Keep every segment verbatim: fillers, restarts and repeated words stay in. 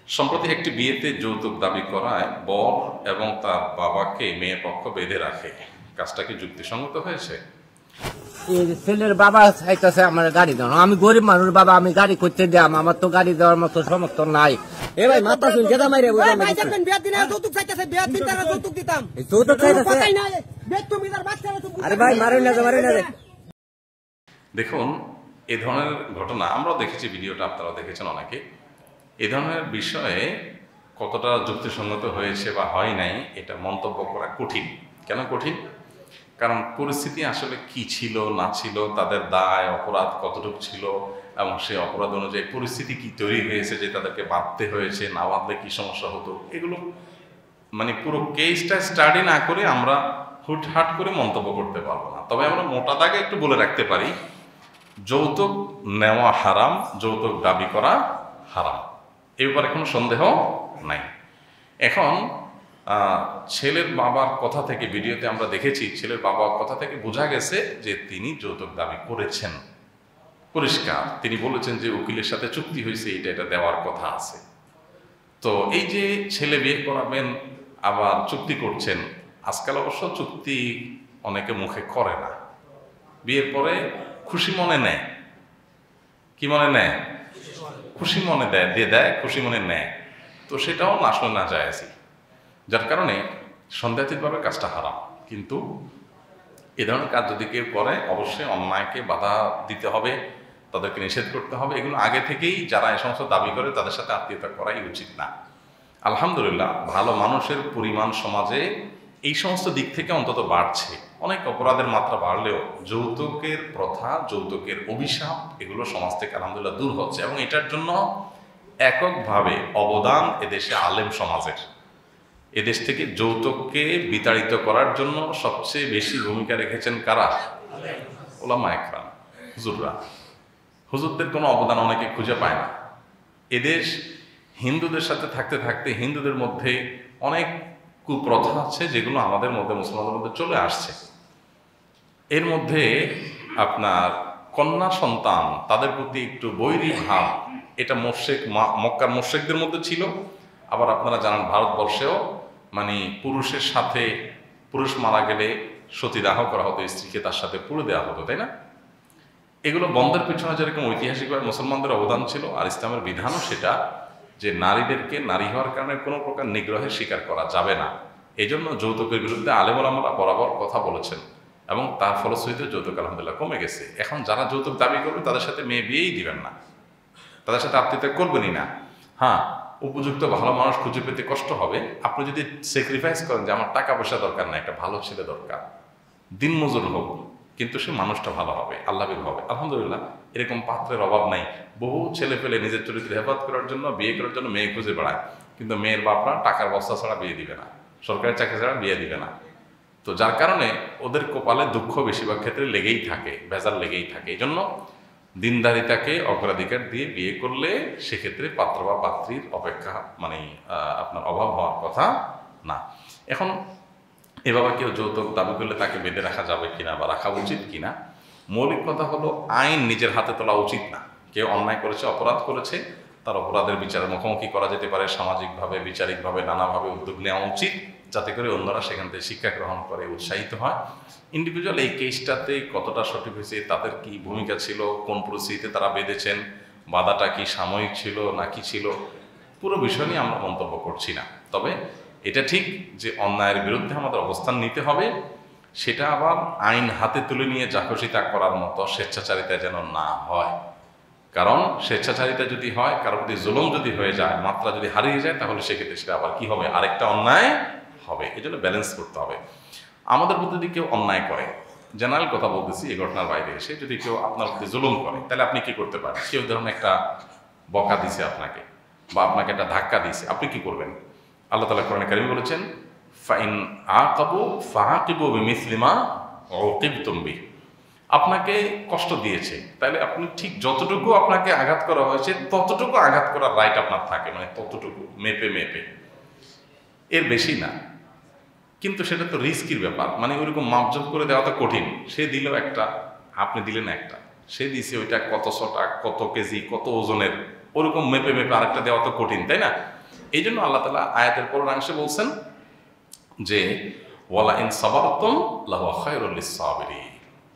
সম্প্রতি একটি বিয়েতে যৌতুক দাবি করায় বর এবং তার বাবাকে মেয়ে পক্ষ বেঁধে রাখে। কাজটা কি যুক্তিসঙ্গত হয়েছে? ছেলের বাবা চাইতেছে আমার গাড়ি দেওয়া, আমি গরিব মানুষ বাবা, আমি গাড়ি করতে দিলাম, আমার তো গাড়ি দেওয়ার মতো সমর্থ নাই। এ ভাই মাথা শুন গেদা মাইরে বুঝা ভাই দেখেন বিয়ার দিনে যৌতুক চাইতেছে, বিয়ার দিন তারা যৌতুক দিতাম, যৌতুক চাইতেছে কথাই নাই। বেদ তুমি তার বাচ্চারা তো আরে ভাই মারুন না, মারুন না। দেখুন, এই ধরনের ঘটনা আমরাও দেখেছি, ভিডিওটা আপনারা দেখেছেন অনেকে। এই ধরনের বিষয়ে কতটা যুক্তিসঙ্গত হয়েছে বা হয় নাই এটা মন্তব্য করা কঠিন। কেন কঠিন? কারণ পরিস্থিতি আসলে কি ছিল না ছিল, তাদের দায় অপরাধ কতটুকু ছিল এবং সেই অপরাধ অনুযায়ী পরিস্থিতি কি তৈরি হয়েছে যে তাদেরকে বাঁধতে হয়েছে, না বাঁধলে কি সমস্যা হতো, এগুলো মানে পুরো কেসটা স্টাডি না করে আমরা হুটহাট করে মন্তব্য করতে পারবো না। তবে আমরা মোটা দাগে একটু বলে রাখতে পারি, যৌতুক নেওয়া হারাম, যৌতুক দাবি করা হারাম, এই ব্যাপারে কোনো সন্দেহ নাই। এখন ছেলের বাবার কথা থেকে, ভিডিওতে আমরা দেখেছি, ছেলের বাবার কথা থেকে বোঝা গেছে যে তিনি যৌতুক দাবি করেছেন, পরিষ্কার। তিনি বলেছেন যে উকিলের সাথে চুক্তি হয়েছে, এটা এটা দেওয়ার কথা আছে। তো এই যে ছেলে বিয়ে করাবেন আবার চুক্তি করছেন, আজকাল অবশ্য চুক্তি অনেকে মুখে করে না, বিয়ের পরে খুশি মনে নেয়। কি মনে নেয়? খুশি মনে দেয়, দিয়ে দেয়, খুশি মনে নেয়। তো সেটাও আসলে না যায়, যার কারণে সন্দেহাতীতভাবে কাজটা হারাম। কিন্তু এ ধরনের কাজ যদি কেউ করে, অবশ্যই অন্যায়কে বাধা দিতে হবে, তাদেরকে নিষেধ করতে হবে। এগুলো আগে থেকেই যারা এই সমস্ত দাবি করে তাদের সাথে আত্মীয়তা করাই উচিত না। আলহামদুলিল্লাহ, ভালো মানুষের পরিমাণ সমাজে এই সমস্ত দিক থেকে অন্তত বাড়ছে। অনেক অপরাধের মাত্রা বাড়লেও যৌতুকের প্রথা, যৌতুকের অভিশাপ, এগুলো সমাজ থেকে আলহামদুলিল্লাহ দূর হচ্ছে। এবং এটার জন্য এককভাবে অবদান এদেশে আলেম সমাজের। এদেশ থেকে যৌতুককে বিতাড়িত করার জন্য সবচেয়ে বেশি ভূমিকা রেখেছেন কারা? ওলামা একরাম, হুজুররা। হুজুরদের কোনো অবদান অনেকে খুঁজে পায় না। এদেশ হিন্দুদের সাথে থাকতে থাকতে হিন্দুদের মধ্যে অনেক কুপ্রথা আছে যেগুলো আমাদের মধ্যে, মুসলমানদের মধ্যে চলে আসছে। এর মধ্যে আপনার কন্যা সন্তান, তাদের প্রতি একটু বৈরী ভাব, এটা মোশেক মক্কার মোশেকদের মধ্যে ছিল। আবার আপনারা জানান ভারতবর্ষেও মানে পুরুষের সাথে, পুরুষ মারা গেলে সতীদাহ করা হতো, স্ত্রীকে তার সাথে পুড়ে দেওয়া হতো, তাই না? এগুলো বন্ধের পিছনে যেরকম ঐতিহাসিকভাবে মুসলমানদের অবদান ছিল, আর ইসলামের বিধানও সেটা যে নারীদেরকে নারী হওয়ার কারণে কোনো প্রকার নিগ্রহের শিকার করা যাবে না। এই জন্য যৌতুকের বিরুদ্ধে আলেম ওলামারা বরাবর কথা বলেছেন এবং তার ফলশ্রুতিতে যৌতুক আলহামদুলিল্লাহ কমে গেছে। এখন যারা যৌতুক দাবি করবে তাদের সাথে মেয়ে বিয়েই দিবেন না, তাদের সাথে আত্মীয়তা করবেনই না। হ্যাঁ, উপযুক্ত ভালো মানুষ খুঁজে পেতে কষ্ট হবে। আপনি যদি স্যাক্রিফাইস করেন যে আমার টাকা পয়সা দরকার না, একটা ভালো ছেলে দরকার, দিনমজুর হোক, কিন্তু সে মানুষটা ভালো হবে, আল্লাহর হবে, আলহামদুলিল্লাহ এরকম পাত্রের অভাব নাই। বহু ছেলে পেলে নিজের চরিত্র হেফাজত করার জন্য, বিয়ে করার জন্য মেয়ে খুঁজে বেড়ায়, কিন্তু মেয়ের বাপরা টাকার বস্তা ছাড়া বিয়ে দিবে না, সরকারি চাকরি ছাড়া বিয়ে দিবে না। তো যার কারণে ওদের কপালে দুঃখ বেশিরভাগ ক্ষেত্রে লেগেই থাকে, ভেজাল লেগেই থাকে। এই জন্য দিনদারিতাকে অগ্রাধিকার দিয়ে বিয়ে করলে সেক্ষেত্রে পাত্র বা পাত্রীর অপেক্ষা মানে আপনার অভাব হওয়ার কথা না। এখন এভাবে কেউ যৌতুক দাবি করলে তাকে বেঁধে রাখা যাবে কিনা বা রাখা উচিত কিনা, মৌলিক কথা হলো আইন নিজের হাতে তোলা উচিত না। কেউ অন্যায় করেছে, অপরাধ করেছে, তার অপরাধের বিচারের মুখোমুখি করা যেতে পারে, সামাজিকভাবে, বিচারিকভাবে নানাভাবে উদ্যোগ নেওয়া উচিত, যাতে করে অন্যরা সেখান থেকে শিক্ষা গ্রহণ করে উৎসাহিত হয়। ইন্ডিভিজুয়াল এই কেসটাতে কতটা সঠিক হয়েছে, তাদের কি ভূমিকা ছিল, কোন পরিস্থিতিতে তারা বেঁধেছেন, বাধাটা কি সাময়িক ছিল না কি ছিল, পুরো বিষয় নিয়ে আমরা মন্তব্য করছি না। তবে এটা ঠিক যে অন্যায়ের বিরুদ্ধে আমাদের অবস্থান নিতে হবে, সেটা আবার আইন হাতে তুলে নিয়ে যা খুশি তা করার মতো স্বেচ্ছাচারিতা যেন না হয়। কারণ স্বেচ্ছাচারিতা যদি হয়, কারোর প্রতি জুলুম যদি হয়ে যায়, মাত্রা যদি হারিয়ে যায়, তাহলে সেক্ষেত্রে সেটা আবার কি হবে, আরেকটা অন্যায় হবে। এই জন্য ব্যালেন্স করতে হবে। আমাদের প্রতি যদি কেউ অন্যায় করে, জেনারেল কথা বলতেছি, এই ঘটনার বাইরে এসে যদি কেউ আপনার প্রতি জুলুম করে, তাহলে আপনি কি করতে পারেন? কেউ ধরুন একটা বকা দিছে আপনাকে, বা আপনাকে একটা ধাক্কা দিছে, আপনি কি করবেন? আল্লাহ তাআলা কোরআনে কারীমে বলেছেন, ফাইন আকাবু ফাআকিবু বিমিসলি মা উকিবতুম বিহি। আপনাকে কষ্ট দিয়েছে, তাহলে আপনি ঠিক যতটুকু আপনাকে আঘাত করা হয়েছে ততটুকু আঘাত করার রাইট আপনার থাকে, মানে ততটুকু মেপে মেপে, এর বেশি না। কিন্তু সেটা তো রিস্কির ব্যাপার, মানে ওইরকম মাপজোপ করে দেওয়া তো কঠিন। সে দিল একটা, আপনি দিলেন একটা, সে দিছে ওইটা কত শটা, কত কেজি, কত ওজনের, ওরকম মেপে মেপে আরেকটা দেওয়া তো কঠিন, তাই না? এই জন্য আল্লাহ তাআলা আয়াতের পূর্ণাংশে বলছেন যে ওয়ালা ইন সাবারতুম লাহুয়া খায়রুল লিস-সাবিরিন,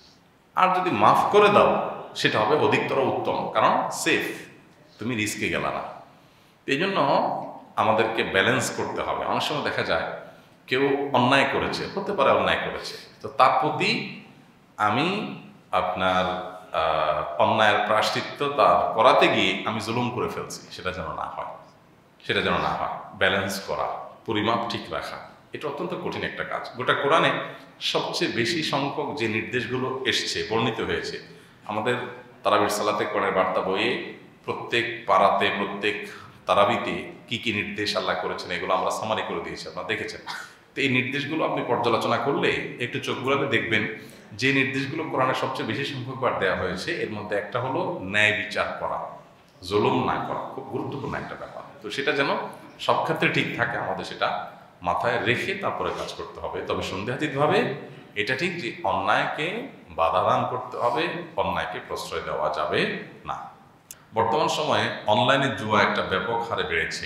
আর যদি মাফ করে দাও সেটা হবে অধিকতর উত্তম, কারণ সেফ, তুমি রিস্কে গেলা না। এই জন্য আমাদেরকে ব্যালেন্স করতে হবে। অনেক সময় দেখা যায় কেউ অন্যায় করেছে, হতে পারে অন্যায় করেছে, তো তার প্রতি আমি আপনার অন্যায়ের প্রায়শ্চিত্ত তার করাতে গিয়ে আমি জুলুম করে ফেলছি, সেটা যেন না হয়, সেটা যেন না হয়। ব্যালেন্স করা, পরিমাপ ঠিক রাখা, এটা অত্যন্ত কঠিন একটা কাজ। গোটা কোরআনে সবচেয়ে বেশি সংখ্যক যে নির্দেশগুলো এসছে, বর্ণিত হয়েছে, আমাদের তারাবির সালাতে কোরআনের বার্তা বইয়ে প্রত্যেক পাড়াতে, প্রত্যেক তারাবিতে কি কি নির্দেশ আল্লাহ করেছেন এগুলো আমরা সামারি করে দিয়েছি, আপনারা দেখেছেন। তো এই নির্দেশগুলো আপনি পর্যালোচনা করলে একটু চোখ বুলাতে দেখবেন যে নির্দেশগুলো কোরআনে সবচেয়ে বেশি সংখ্যকবার দেওয়া হয়েছে, এর মধ্যে একটা হলো ন্যায় বিচার করা, জুলুম না করা, খুব গুরুত্বপূর্ণ একটা ব্যাপার। তো সেটা যেন সব ক্ষেত্রে ঠিক থাকে, আমাদের সেটা মাথায় রেখে তারপরে কাজ করতে হবে। তবে সন্দেহাতীতভাবে এটা ঠিক যে অন্যায়কে বাধা দান করতে হবে, অন্যায়কে প্রশ্রয় দেওয়া যাবে না। বর্তমান সময়ে অনলাইনে জুয়া একটা ব্যাপক হারে বেড়েছে।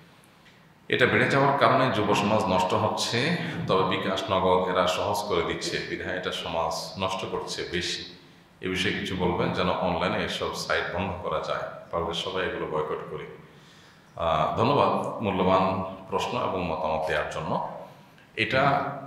এটা বেড়ে যাওয়ার কারণে যুব সমাজ নষ্ট হচ্ছে, তবে বিকাশ, নগদ এরা সহজ করে দিচ্ছে, বিধায় এটা সমাজ নষ্ট করছে বেশি। এ বিষয়ে কিছু বলবেন যেন অনলাইনে এসব সাইট বন্ধ করা যায়, পারলে সবাই এগুলো বয়কট করি। ধন্যবাদ মূল্যবান প্রশ্ন এবং মতামত দেওয়ার জন্য। এটা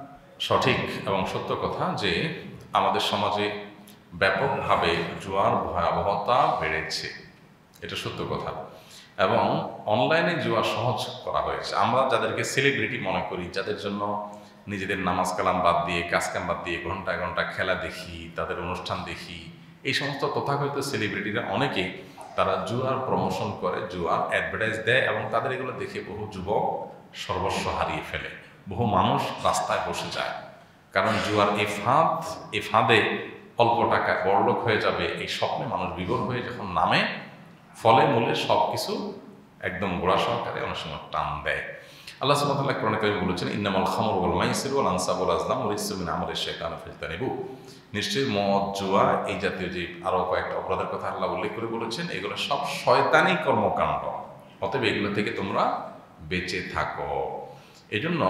সঠিক এবং সত্য কথা যে আমাদের সমাজে ব্যাপকভাবে জুয়ার ভয়াবহতা বেড়েছে, এটা সত্য কথা। এবং অনলাইনে জুয়া সহজ করা হয়েছে। আমরা যাদেরকে সেলিব্রিটি মনে করি, যাদের জন্য নিজেদের নামাজ কালাম বাদ দিয়ে, কাজ কাম বাদ দিয়ে ঘন্টা ঘন্টা খেলা দেখি, তাদের অনুষ্ঠান দেখি, এই সমস্ত তথাকথিত সেলিব্রিটিরা অনেকে তারা জুয়ার প্রমোশন করে, জুয়ার অ্যাডভার্টাইজ দেয়, এবং তাদের এগুলো দেখে বহু যুবক সর্বস্ব হারিয়ে ফেলে, বহু মানুষ রাস্তায় বসে যায়। কারণ জুয়ার এই ফাঁদ, এই ফাঁদে অল্প টাকায় বড়লোক হয়ে যাবে এই স্বপ্নে মানুষ বিভোর হয়ে যখন নামে, ফলে মূলে সব কিছু একদম গোড়া সহকারে অনেক সময় টান দেয়। আল্লাহ সুবহানাহু ওয়া তাআলা কোরআনে কারীমে বলেছেন, ইন্নামাল খামরু ওয়াল মাইসিরু ওয়াল আনসাবু ওয়াল আজলামু রিজসুম মিন আমালিশ শাইতানি ফাজতানিবু। নিশ্চয়ই মদ, জুয়া, এই জাতীয় যে আরও কয়েকটা অপরাধের কথা আল্লাহ উল্লেখ করে বলেছেন, এগুলো সব শয়তানি কর্মকাণ্ড, অতএব এগুলো থেকে তোমরা বেঁচে থাকো। এই জন্য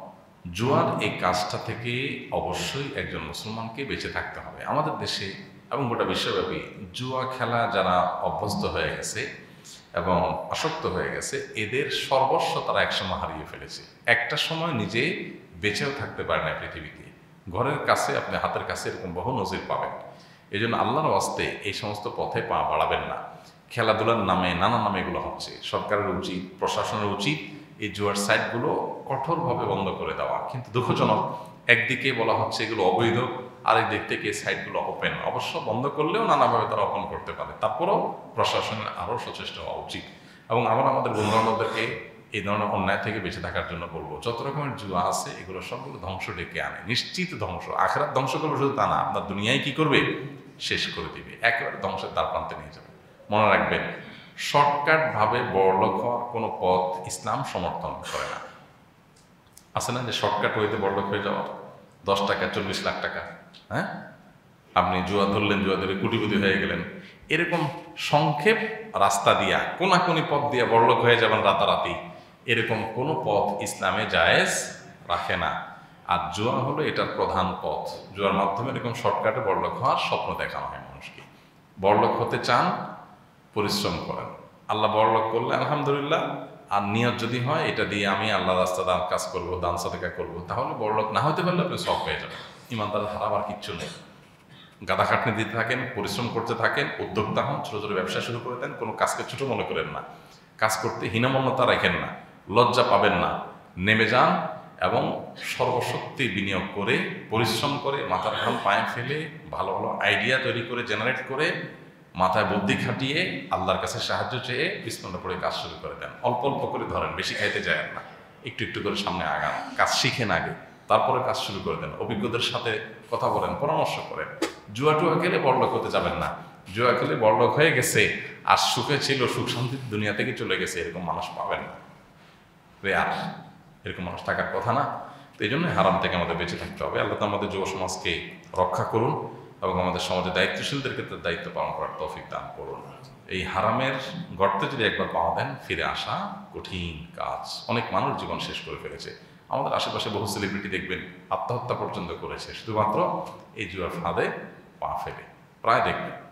জুয়ার এই কাজটা থেকে অবশ্যই একজন মুসলমানকে বেঁচে থাকতে হবে। আমাদের দেশে এবং গোটা বিশ্বব্যাপী জুয়া খেলা যারা অভ্যস্ত হয়ে গেছে এবং আসক্ত হয়ে গেছে, এদের সর্বস্ব তারা একসময় হারিয়ে ফেলেছে। একটা সময় নিজে বেঁচেও থাকতে পারে না পৃথিবীতে। ঘরের কাছে, আপনি হাতের কাছে এরকম বহু নজির পাবেন। এই জন্য আল্লাহর ওয়াস্তে এই সমস্ত পথে পা বাড়াবেন না। খেলাধুলার নামে নানা নামে এগুলো হচ্ছে। সরকারের উচিত, প্রশাসনের উচিত এই জুয়ার সাইটগুলো কঠোরভাবে বন্ধ করে দেওয়া। কিন্তু দুঃখজনক, একদিকে বলা হচ্ছে এগুলো অবৈধ, আরেক দিক থেকে সাইটগুলো ওপেন। অবশ্য বন্ধ করলেও নানাভাবে তারা ওপেন করতে পারে, তারপরও প্রশাসনের আরও সচেষ্ট হওয়া উচিত। এবং আমরা আমাদের বন্ধুবান্ধবদেরকে এই ধরনের অন্যায় থেকে বেঁচে থাকার জন্য বলবো, যত রকমের জুয়া আছে এগুলো সবগুলো ধ্বংস ডেকে আনে, নিশ্চিত ধ্বংস। আখিরাত ধ্বংস করবে শুধু তা না, আপনার দুনিয়ায় কি করবে, শেষ করে দিবে, একেবারে ধ্বংসের দ্বার প্রান্তে নিয়ে যাবে। মনে রাখবেন, শর্টকাটভাবে বড়লোক হওয়ার কোনো পথ ইসলাম সমর্থন করে না। আছে না যে শর্টকাট ওয়েতে বড়লোক হয়ে যাওয়ার, দশ টাকা চল্লিশ লাখ টাকা, হ্যাঁ, আপনি জুয়া ধরলেন, জুয়া ধরে কোটিপতি হয়ে গেলেন, এরকম সংক্ষেপ রাস্তা দিয়া, কোনাকুনি পথ দিয়া বড়লোক হয়ে যাবেন রাতারাতি, এরকম কোনো পথ ইসলামে জায়েজ রাখে না। আর জুয়া হলো এটার প্রধান পথ। জুয়ার মাধ্যমে এরকম শর্টকাটে বড়লোক হওয়ার স্বপ্ন দেখানো হয় মানুষকে। বড়লোক হতে চান, পরিশ্রম করেন, আল্লাহ বড়লোক করলে আলহামদুলিল্লাহ। আর নিয়ত যদি হয় এটা দিয়ে আমি আল্লাহ রাস্তা দান কাজ করবো, দান সাদেকা করবো, তাহলে বড়লোক না হতে পারলে আপনি সব পেয়ে যাবেন। ইমানদার হারাবার কিচ্ছু নেই। গাদা খাটনি দিতে থাকেন, পরিশ্রম করতে থাকেন, উদ্যোক্তা হন, ছোটো ছোটো ব্যবসা শুরু করে দেন, কোনো কাজকে ছোটো মনে করেন না, কাজ করতে হীনমন্যতা রাখেন না, লজ্জা পাবেন না, নেমে যান এবং সর্বশক্তি বিনিয়োগ করে, পরিশ্রম করে, মাথার ঘাম পায়ে ফেলে, ভালো ভালো আইডিয়া তৈরি করে, জেনারেট করে, মাথায় বুদ্ধি খাটিয়ে, আল্লাহর কাছে সাহায্য চেয়ে বিসমিল্লাহ পড়ে কাজ শুরু করে দেন। অল্প অল্প করে ধরেন, বেশি খাইতে যায় না, একটু একটু করে সামনে আগান, কাজ শিখেন আগে, তারপরে কাজ শুরু করে দেন। অভিজ্ঞদের সাথে কথা বলেন, পরামর্শ করেন। জুয়া টুয়া খেলে বড়লোক হতে যাবেন না। জুয়া খেলে বড়লোক হয়ে গেছে আর সুখে ছিল, সুখ শান্তির দুনিয়া থেকে চলে গেছে, এরকম মানুষ পাবেন না, রেয়ার, এরকম মানুষ থাকার কথা না। তো এই জন্য হারাম থেকে আমাদের বেঁচে থাকতে হবে। আল্লাহ আমাদের যুব সমাজকে রক্ষা করুন এবং আমাদের সমাজে দায়িত্বশীলদেরকে তার দায়িত্ব পালন করার তৌফিক দান করুন। এই হারামের গর্তে যদি একবার পা দেন, ফিরে আসা কঠিন কাজ। অনেক মানুষ জীবন শেষ করে ফেলেছে। আমাদের আশেপাশে বহু সেলিব্রিটি দেখবেন আত্মহত্যা পর্যন্ত করেছে শুধুমাত্র এই জুয়ার ফাঁদে পা ফেলে, প্রায় দেখবেন।